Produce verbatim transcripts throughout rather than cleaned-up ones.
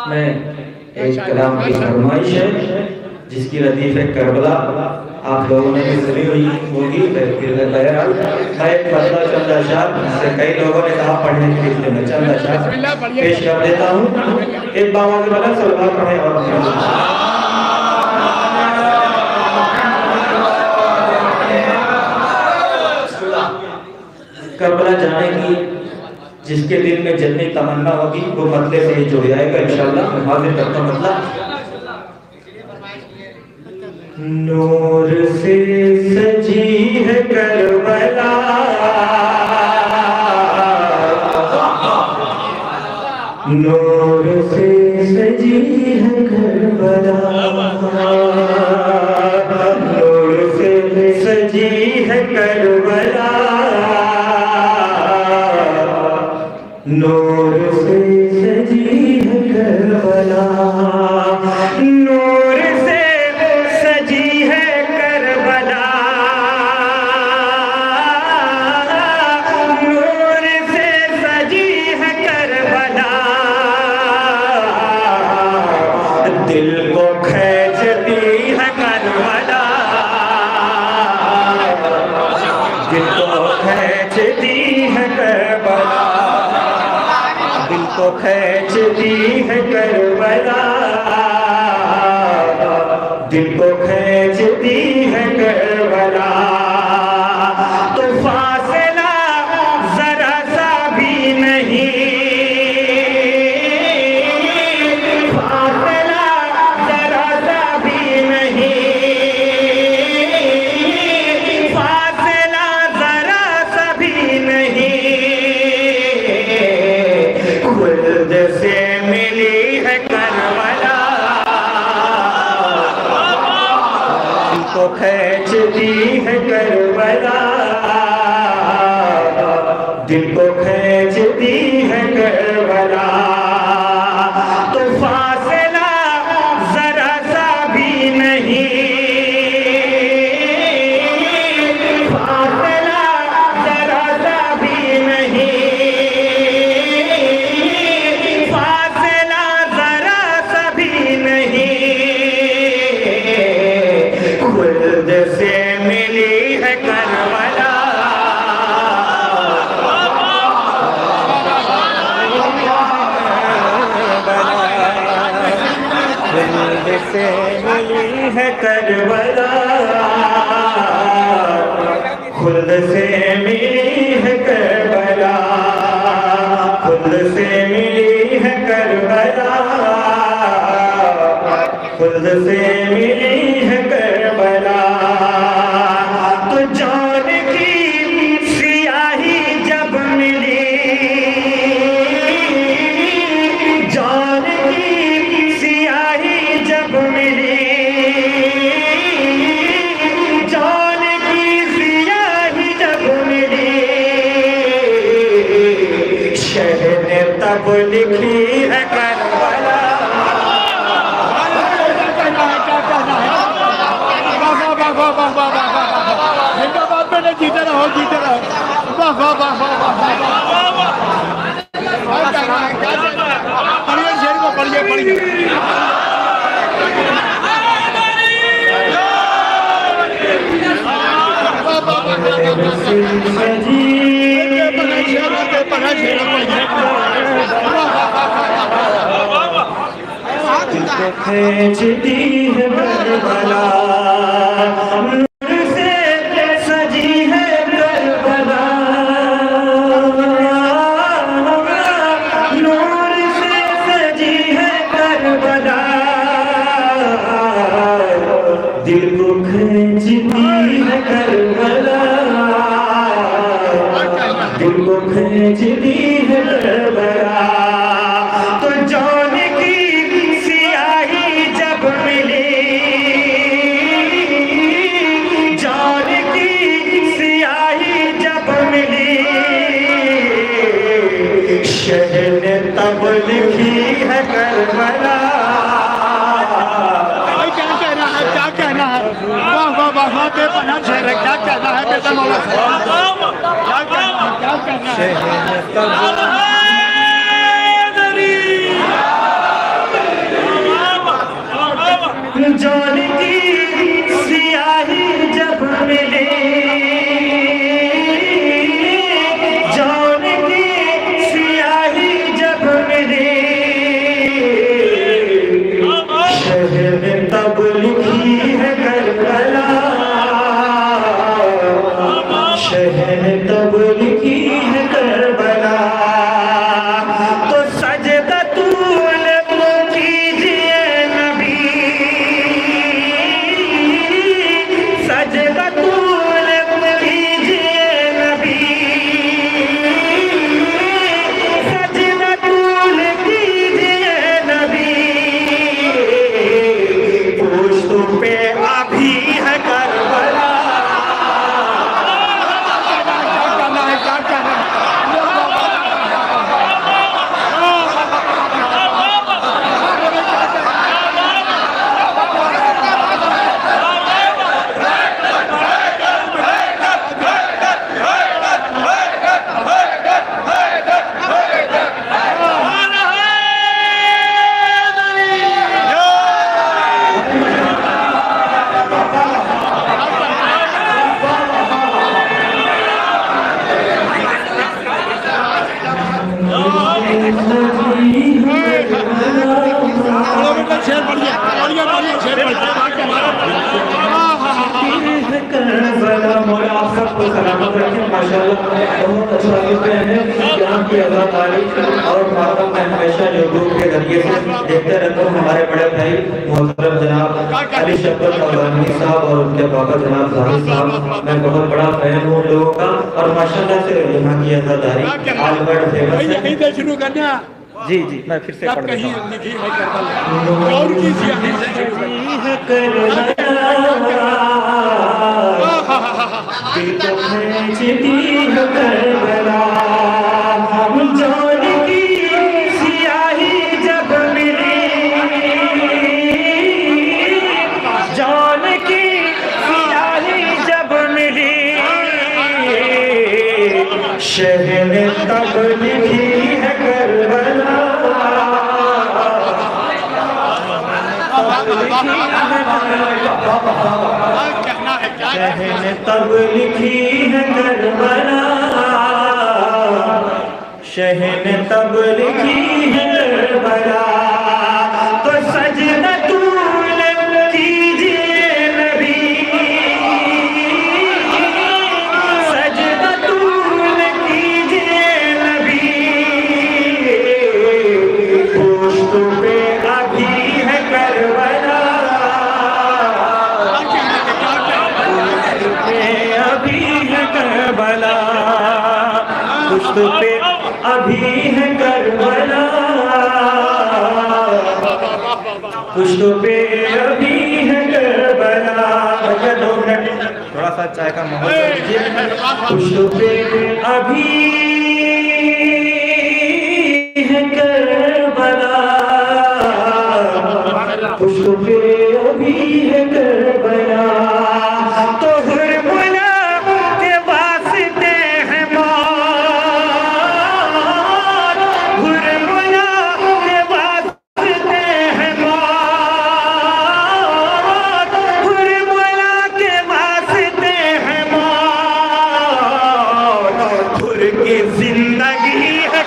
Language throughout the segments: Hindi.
मैं एक कलाम की फरमाइश है जिसकी लतीफ़ है करबला, आप लोगों ने भी सुनी हुई होगी। फिर मैं एक बंदा चंदा शाह से कई लोगों ने कहा पढ़ने के लिए, मैं चंदा शाह पेश कर देता हूँ। एक बाबा के बना सलवा पढ़े और करबला जाने की जिसके दिल में जितनी तमन्ना होगी वो मतले से ही जुड़ जाएगा इंशाअल्लाह। मैं हाजिर करता मतलब नूर से सजी है करबला, नूर से सजी है करबला, नूर से सजी है करबला, नूर से सजी है करबला, नूर से सजी है करबला, नूर से सजी है करबला, दिल को खींचती है करबला, दिल को खींचती है करबला, दिल को खींचती है करबला, दिल को खींचती है करबला। तो फासला जरा सा भी नहीं, फासला जरा सा भी नहीं, फासला जरा सा भी नहीं, खुद से मिली है करबला, दिल को खींचती है करबला, दिल को खींचती है करबला। तो फासला जरा सा भी नहीं, फासला जरा सा भी नहीं, फासला जरा सा भी नहीं, खुद से मिली है करबला, खुद से मिली है करबला, खुद से मिली है करबला, खुद से मिली है करबला, खुद से मिली है करबला। तो जान की सियाही जब मिली, जान की सियाही जब मिली, जान की सियाही जब मिली, शहर ने तब लिखी है करबला, जीते रहो जीते रहो, वाह वाह वाह वाह वाह, पढ़िए शेर को पढ़िए पढ़िए। खींचती है करबला, दिल को खींचती है करबला, दिल को खींचती है करबला। तो जान की सियाही जब मिली, जान की सियाही जब मिली, शहर ने तब लिखी है करबला। वाह वाह वाह वाह, बेपनाह शेर है, क्या कहना है बेटा मौला, क्या कहना क्या कहना है। बहुत अच्छा करते हैं यहाँ की अदाकारी और मातम में हमेशा यूट्यूब के जरिए से देखते रहते हूँ। हमारे बड़े भाई मोहतरम जनाब अली शफकत मौलानी साहब और उनके पापा जनाब जाहिद साहब, मैं बहुत बड़ा फैन हूँ लोगों का और माशाल्लाह से यहाँ की अदाकारी आज बड़ा फेमस है। यहीं से शुरू करना जी जी मैं फिर से पढ़ देता हूँ। और की यहीं से शुरू करना शहर तब लिखी है करबला, शहर तब लिखी है करबला, शहर तब लिखी है करबला। तो सजना तूने कीजिए नबी, सजना तूने कीजिए नबी, पुश्त पे अभी है करबला, पुश्त पे अभी है करबला, पुश्त पे अभी है करबला, पुश्त पे अभी है करबला। भैया दो मिनट थोड़ा सा चाय का माहौल दीजिए। पुश्त पे अभी है करबला, पुश्त पे अभी है करबला। तो हुर्मुला के वास्ते है मौत, हुर्मुला के वास्ते है मौत, हुर्मुला के वास्ते है मौत, हुर की जिंदगी है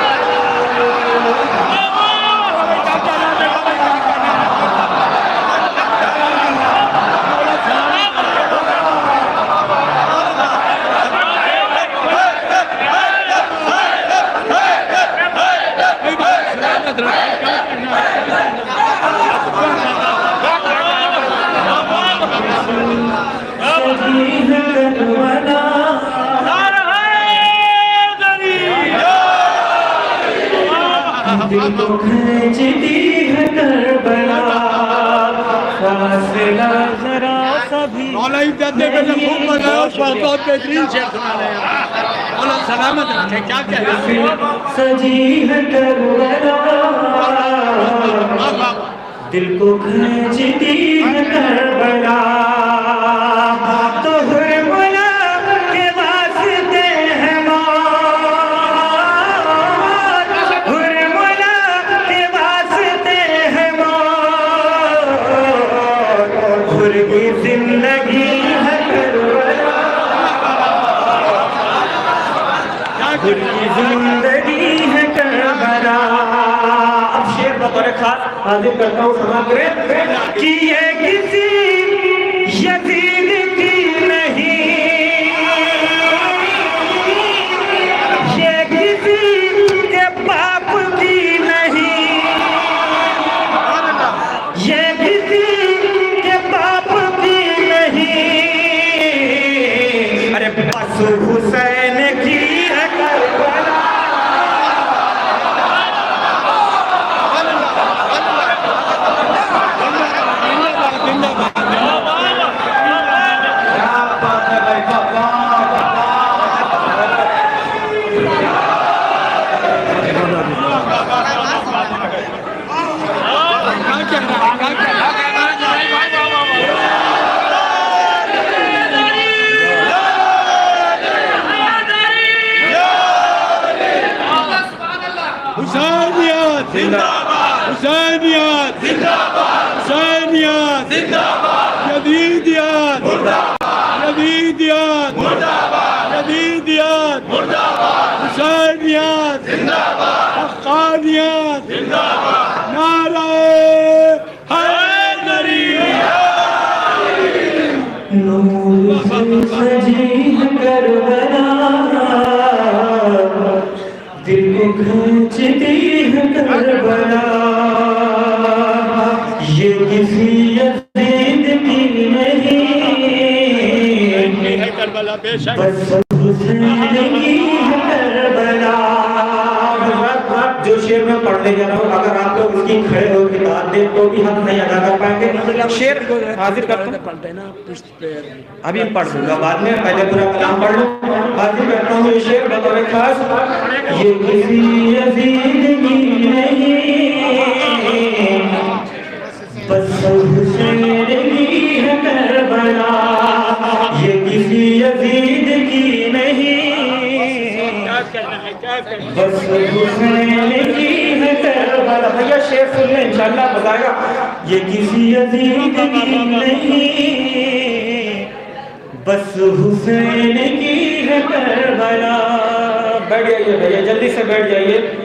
दिल को खींचती है करबला, फासला जरा सा भी मौला इब्दत ने मुझे खूब बताया, बहुत बेहतरीन शेर सुना रहे हैं। मौला सलामत रखे, क्या कह रहे हैं? सजी है करबला, दिल को खींचती है करबला। तो हुर्मुला के वास्ते है मौत, हुर्मुला के वास्ते है मौत, हुर की जिंदगी है करबला, हुर की जिंदगी है करबला। अब शेर बतौर खास हाजिर करता हूँ, क्षमा करें कि ये किसी यजीद की नहीं, ये किसी के बाप की नहीं, ये किसी के बाप की नहीं, अरे बस हुसैन की है करबला। हुसैनियत जिंदाबाद, हुसैनियत जिंदाबाद, हुसैनियत जिंदाबाद, यजीदियत मुर्दाबाद, यजीदियत मुर्दाबाद, यजीदियत मुर्दाबाद, हुसैनियत जिंदाबाद, हक्कानियत जिंदाबाद, नारे हैदरी। नूर से सजी है करबला, खींचती है करबला, ये किसी यज़ीद की नहीं, बस हुसैन की है करबला। जो शेर में पढ़ने जा रहा हूँ, अगर आप लोग उसकी खड़े होकर दाद दें तो भी हम नहीं अदा कर पाएंगे। शेर हाजिर करता हूँ, अभी पढ़ दूंगा बाद में, पहले पूरा कलाम पढ़ लूँ। हाजिर करता हूँ ये शेर बतौर खास, ये किसी यज़ीद की नहीं, बस हुसैन की है करबला, ये किसी यज़ीद की नहीं, बस हुसैन की है करबला। भैया शेर सुन ले, इंशाअल्लाह बताएगा। ये किसी यज़ीद की नहीं, बस हुसैन की है करबला। बैठ जाइए भैया, जल्दी से बैठ जाइए।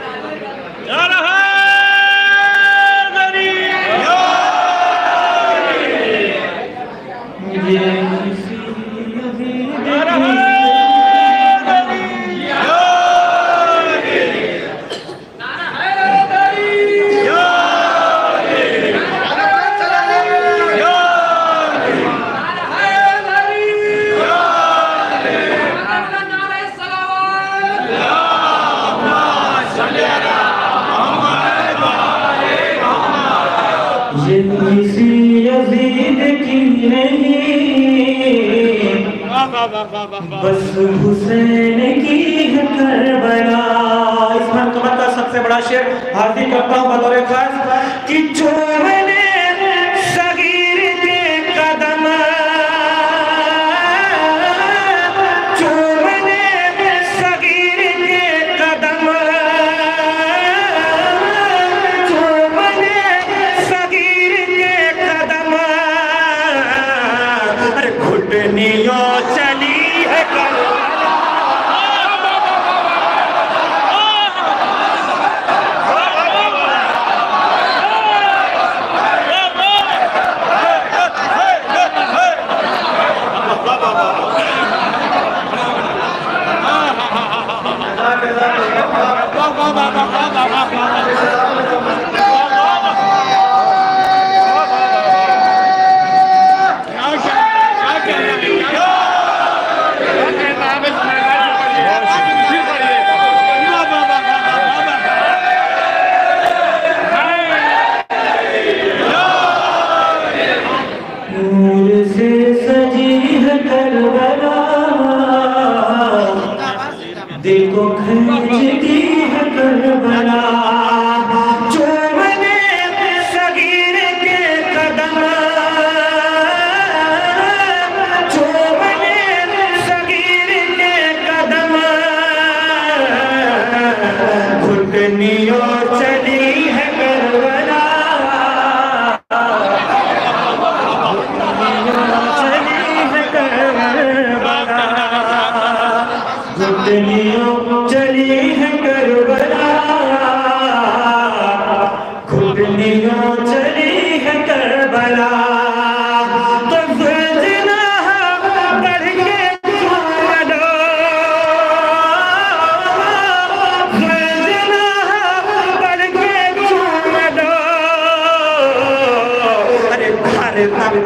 ये किसी यज़ीद की नहीं, बस हुसैन की है करबला। इस मनक़बत का सबसे बड़ा शेर हाजिर करता हूँ बतौर खास, कि चूमने सगीर के कदम, चूमने सगीर के कदम, चूमने सगीर के कदम, अरे घुटनियों चली है देखो खींचती है करबला, चूमने सगीर के कदम, चूमने सगीर के कदम, घुटनियों चली है करबला, चली है करबला, घुटनियों चली है करबला, घुटनियों चली है करबला। तो ज़िंदा बढ़ के चूम लो, ज़िंदा बढ़ के चूम लो, अरे घर घर